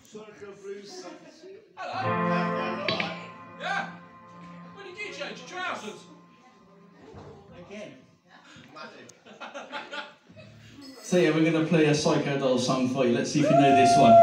Psycho Blues. Hello. Yeah. When did you change your trousers? Again. So yeah, we're going to play a Psycho Dollz song for you. Let's see if you know this one.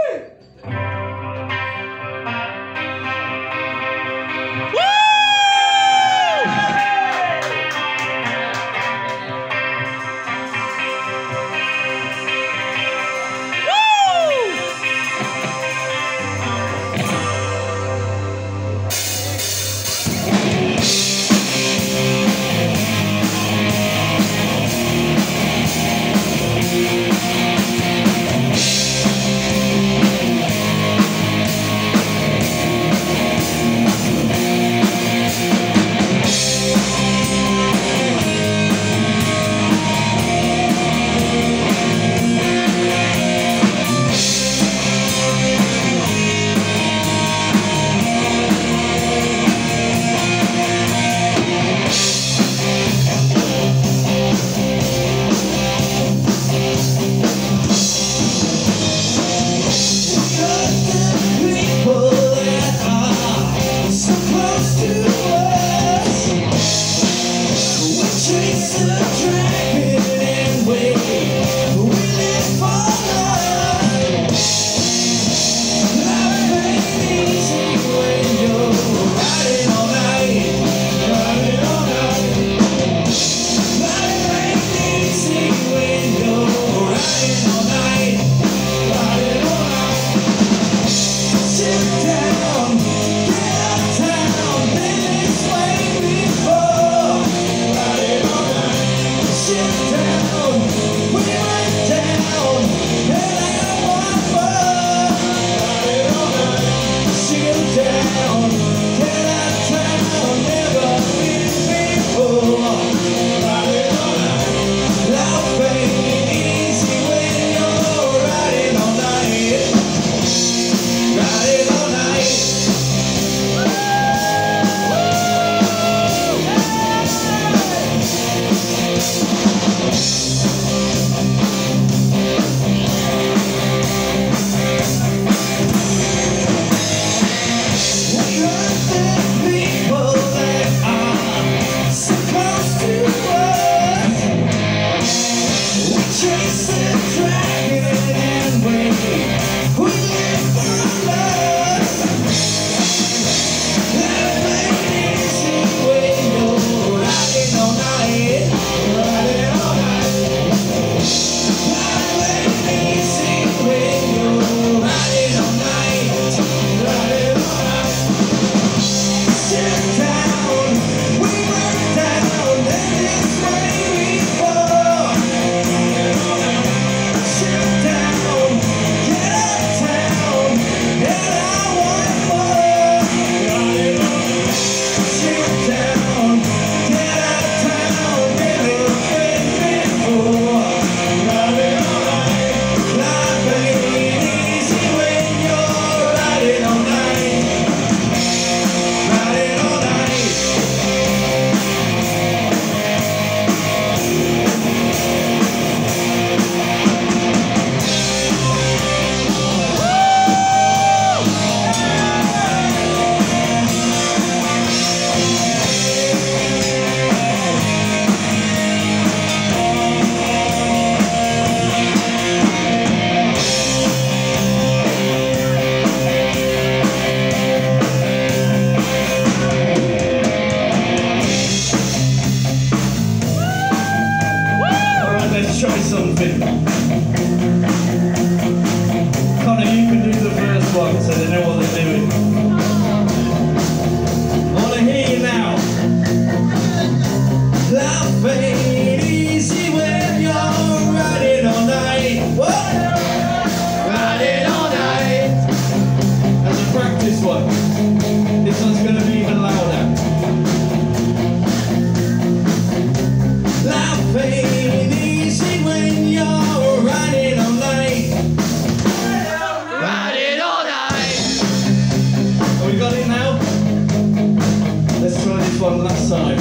Try something. Connor, you can do the first one so they know what they're doing. I want to hear you now. Life ain't easy when you're riding all night. What? Riding all night. That's a practice one. This one's going to be even louder. Life ain't easy when you're riding all night. Riding all night. Have we got it now? Let's try this one last time.